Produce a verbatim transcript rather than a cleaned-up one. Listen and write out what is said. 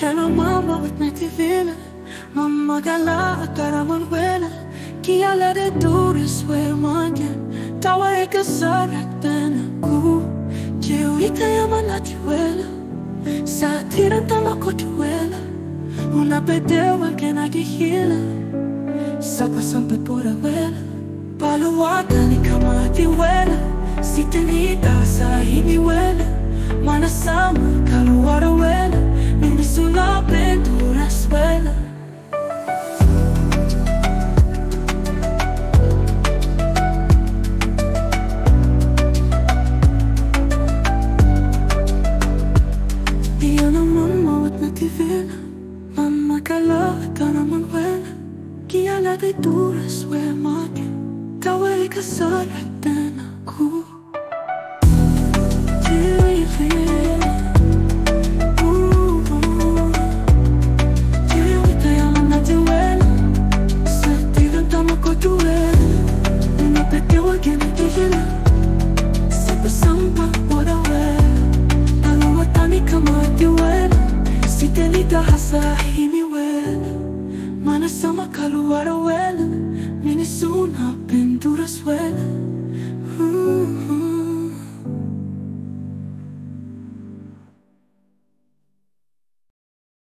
Hello mama, wat met die willen? Mama gala, cara manuela. Kia la de dures we manje. Tawa eka sarat pena ku. Jeurita ya manatiwela. Sa tira tama kotuela. Una pedewa que na gihila. Sa pasampe por abuela. Paluwaka ni kama atiwela. Si tenita sa hiniwela. Mana sama kaluwara wela. Minisula pintura escuela. Y yo no mama wat na tivela. Mama kala kana manuela. Kia la de duras we maki. Tawe kasar pena ku. Hasa hiniwela. Mana sama kaluwara wela. Minisuna pintura suela.